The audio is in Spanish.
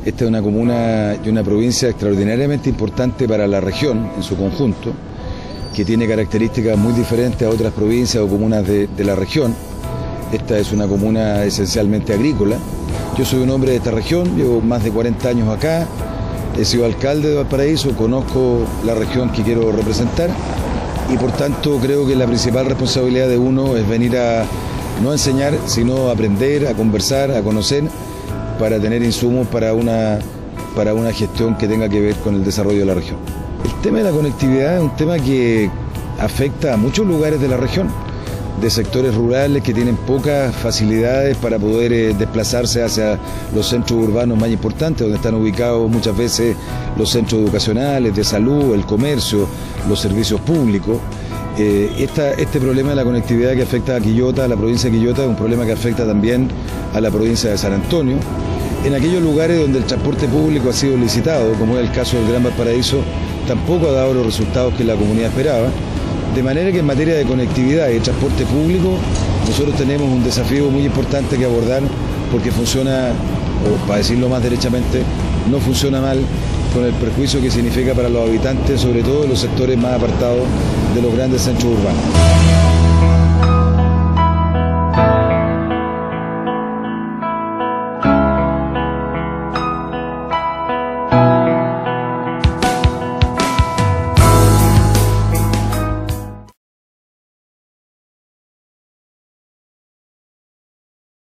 Esta es una comuna y una provincia extraordinariamente importante para la región en su conjunto, que tiene características muy diferentes a otras provincias o comunas de la región. Esta es una comuna esencialmente agrícola. Yo soy un hombre de esta región, llevo más de 40 años acá, he sido alcalde de Valparaíso, conozco la región que quiero representar y por tanto creo que la principal responsabilidad de uno es venir a no enseñar, sino a aprender, a conversar, a conocer, para tener insumos para una gestión que tenga que ver con el desarrollo de la región. El tema de la conectividad es un tema que afecta a muchos lugares de la región, de sectores rurales que tienen pocas facilidades para poder desplazarse hacia los centros urbanos más importantes, donde están ubicados muchas veces los centros educacionales, de salud, el comercio, los servicios públicos. Este problema de la conectividad que afecta a Quillota, a la provincia de Quillota, es un problema que afecta también a la provincia de San Antonio. En aquellos lugares donde el transporte público ha sido licitado, como es el caso del Gran Valparaíso, tampoco ha dado los resultados que la comunidad esperaba. De manera que en materia de conectividad y transporte público, nosotros tenemos un desafío muy importante que abordar, porque funciona, o para decirlo más derechamente, no funciona mal, con el perjuicio que significa para los habitantes, sobre todo en los sectores más apartados de los grandes centros urbanos.